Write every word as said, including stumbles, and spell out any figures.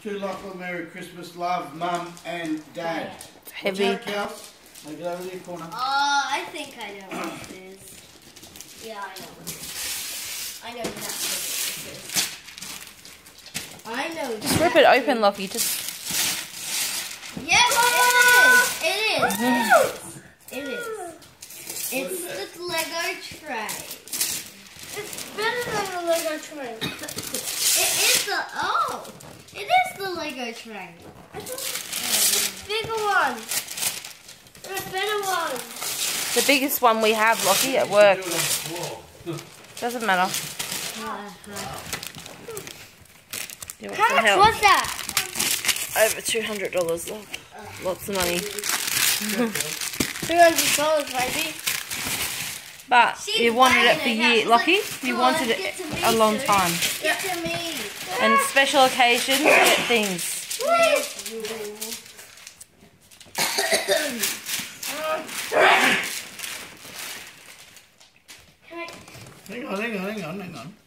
To Lachie, Merry Christmas, love, Mum and Dad. It's heavy. Watch out, Kels. Make it over the corner. Oh, I think I know what this is. Yeah, I know what this is. I know exactly what this is. I know exactly. Just rip it open, Lachie. Just. Yes, it is. It is. It is. It's the Lego tray. It's better than the Lego tray. It is the oh. It is the Lego tray. Bigger one. A better one. The biggest one we have, Lachie, at work. Doesn't matter. You want How some much help? was that? Over two hundred dollars. Lots of money. Two hundred dollars, maybe. But She's you wanted it buying for it, years, She's like, Lachie. You "Come wanted on, it get to me, a long too. time. Get to me. And special occasions, get things. Hang on, hang on, hang on, hang on.